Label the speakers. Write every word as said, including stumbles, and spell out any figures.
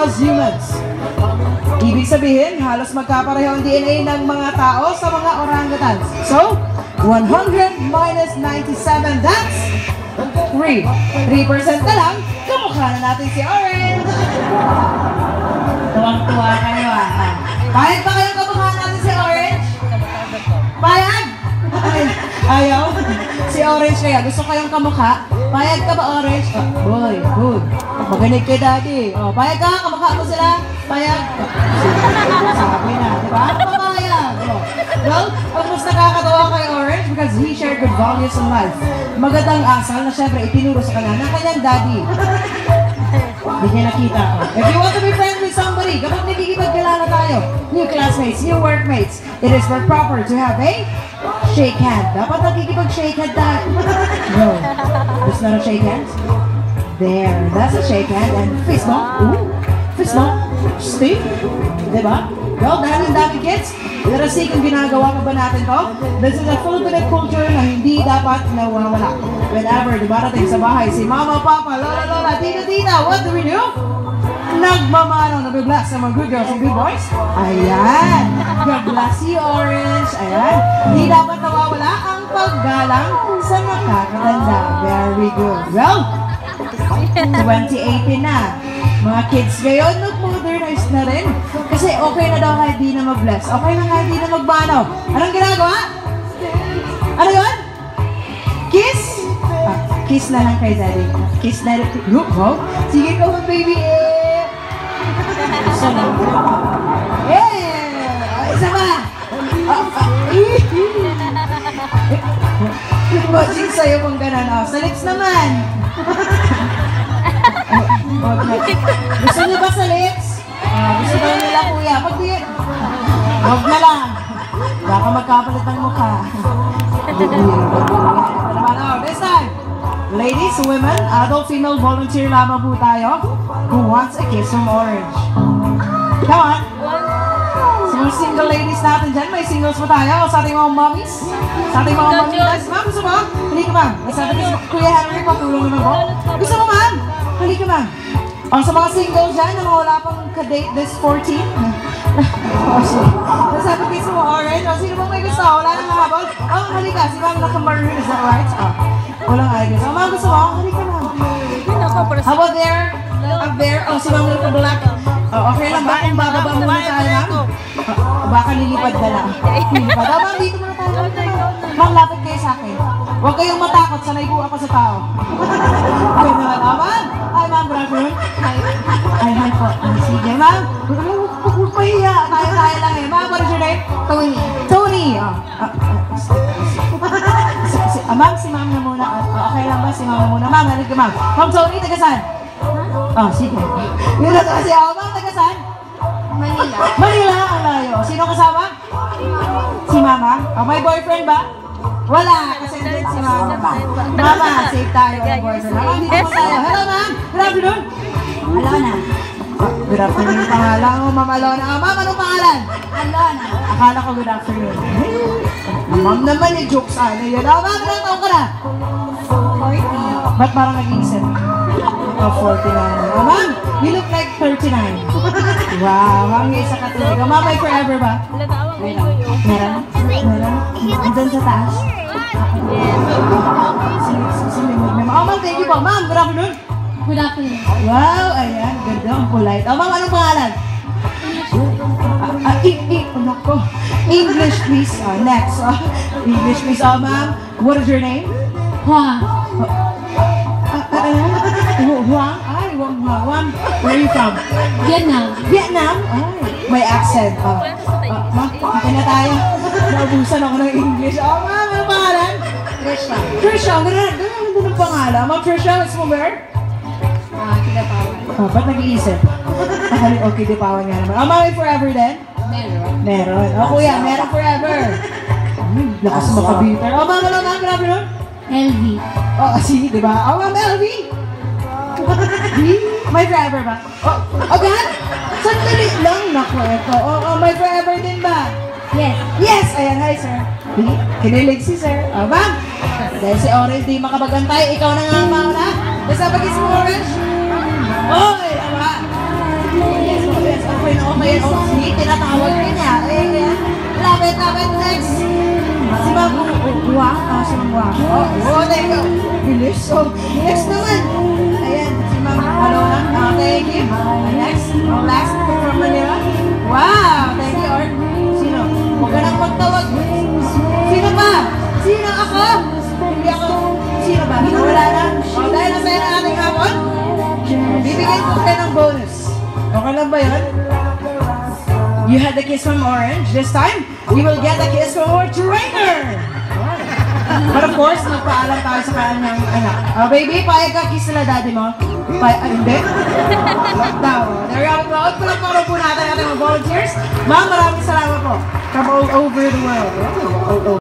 Speaker 1: as humans. Ibig sabihin, halos magkapareho ang D N A ng mga tao sa mga orangutans. So, one hundred minus ninety-seven, that's three. three percent na lang, kamukha na natin si Orange. Tuwang-tuwa kayo ah. Payag ba kayo kamukha natin si Orange? Payag? Ay, ayaw? Si Orange kaya, gusto kayong kamukha? Payag ka ba, Orange? Oh, boy, good. Maganig kay Daddy. Oh, payag ka, kamukha mo sila? Payag? Sabi na, di ba? Papayag. Oh. Well, ang mas nakakatawa kay Orange because he shared good values in life. Magandang asal na syempre itinuro sa kanya ng kanyang daddy. Hindi niya nakita. If you want to be friends with somebody, kapag nagkikipagkilala tayo, new classmates, new workmates, it is more proper to have a shake hand. Dapat nagkikipag-shake hand tayo. No. There's not a shake hand. There. That's a shake hand. And fist bump. Ooh. Fist bump. Steve. Diba? Well, dahil yung dami kids, Irasik ang ginagawa pa ba natin to? This is a Filipino culture na hindi dapat nawawala. Whenever dumarating sa bahay, si mama, papa, lola, lola, tita, tita, what do we do? Nagmamano, nabibless sa mga good girls and good boys. Ayan. God bless you, Orange. Ayan. Hindi dapat nawawala ang paggalang sa nakakatanda. Very good. Well, twenty eighteen na. Mga kids ngayon, nag-modernize na rin. Kasi okay na daw kahit di na mag-bless. Okay na kahit di na magbano. Anong ginagawa? Ano yun? Kiss? Ah, kiss na lang kay Daddy. Kiss na lang. Look, wow. Sige ko, baby. Eh. Isa na. Eh! Isa pa. Imagine sa'yo kung gano'n. Oh, sa lips naman. Gusto niyo ba sa lips? Uh, gusto daw nila kuya. Pag di... Huwag na lang. Baka magkapalit ng mukha. Oh, this time. Ladies, women, adult, female, volunteer lamang po tayo. Who wants a kiss from Orange? Come on. Sa mga single ladies natin dyan, may singles po tayo. Sa ating mga mommies. Sa ating mga mommies. Ma'am, gusto mo? Hindi ka ma'am. Sabi ni Kuya Henry, patulong naman po. Gusto mo ma'am? Halika ma'am. O sa mga single dyan na mga wala pang ka-date this fourteen. Sabi kiss mo Orange. O sino bang may gusto? Wala nang habol? O halika. Si ma'am naka-maroon. Is that right? O. Walang ay gusto. O ma'am gusto mo? Halika ma'am. How about there? Up there? O si ma'am naka-black. O okay lang ba? Kung bababa muna tayo ma'am? Baka lilipad na lang. Lilipad. O ma'am dito muna tayo. Ma'am lapit kayo sa akin. Huwag kayong matakot. Sanay po ako sa tao. Okay naman. O ma'am? Hi ma'am, good afternoon. Hi. Hi, hi po. Sige ma'am. Huwag pahiya. Tayo-tayo lang eh. Ma'am, what is your name? Tony. Tony. Oh. Uh, uh, ma'am, si ma'am na muna. Uh, okay lang ba si ma'am na muna? Ma'am, halika ma'am. Ma'am Tony, taga saan? Oh, sige. Yun na to kasi. Oh, ma'am, taga saan? Manila. Manila, ang layo. Sino kasama? Si mama. Oh, may boyfriend ba? Wala, kasi din si mama. Mama, safe tayo. Ma'am, dito po tayo. Hello, ma'am. Good afternoon. Alona. Good afternoon. Pangalan mo, Ma'am Alona. Oh, ma'am, anong pangalan? Alona. Akala ko good afternoon. Ma'am naman, yung jokes ano yun. Oh, ma'am, ilang taong ka na? forty. Ba't parang nag-iisip? Oh, forty-nine. Oh, ma'am, you look like thirty-nine. Wow, ma'am, yung isa katuloy. Oh, ma'am, may forever ba? Meron? Meron? Andun sa taas? Oh, ma'am, thank you po. Ma'am, good afternoon. Good afternoon. Wow, ayan. Ganda, ang polite. Oh, ma'am, anong pangalan? Ah, uh, uh, English, please. Uh, next. Uh, English, please. Oh, ma'am, what is your name? Huang. Uh, uh, uh, Huang? Ay, Huang, Huang. Huang. Where are you from? Vietnam. Vietnam? Ay, may accent. Uh, uh, ma'am, okay na tayo. Naubusan ako ng English. Oh, ma'am, anong pangalan? Trisha. Trisha, ang ganda. Ganda ng pangalan. Ma'am Trisha, it's from where? Ah, Kidapawan. Oh, ba't nag-iisip? Okay, Kidapawan nga naman. Oh, ma'am, may forever din? Meron. Meron. Oh, kuya, meron forever. Hmm, lakas makabiter. Oh, ma'am, ano, ma'am, good afternoon? L V. Oh, sige, di ba? Oh, ma'am, L V. May forever ba? Oh, oh, God? Sandali lang. Naku, ito. Oh, oh, may forever din ba? Yes. Yes! Ayan, hi, sir. Kinilig si sir. Oh, ma'am. Dahil si Orange di makabagantay, ikaw na nga mauna. Basta pag-is mo, Orange. Oy! Awa! tinatawag ka niya. Eh, love it, love it, next. Si Ma'am Wang. Ah, si Ma'am Wang. Oh, oh, there you go. Bilis. So, next naman. Ayan, si Ma'am Alona. Ah, thank you. Next. Oh, last from Manila. Wow, thank you, Art. Sino? Huwag ka nang magtawag. Sino ba? Sino ako? Hindi ako. Sino ba? Wala na. O, dahil nasaya na ating hapon, bibigyan ko kayo ng bonus. Okay lang ba yun? You had the kiss from Orange. This time, you will get the kiss from our trainer. But of course, magpaalam tayo sa kanyang anak. Oh, baby, payag ka kiss sila daddy mo. Pay ah, hindi? Daw. There you go. Pulang-pulang po natin ating mga volunteers. Ma'am, maraming salamat po. From all over the world. Oh, oh, oh.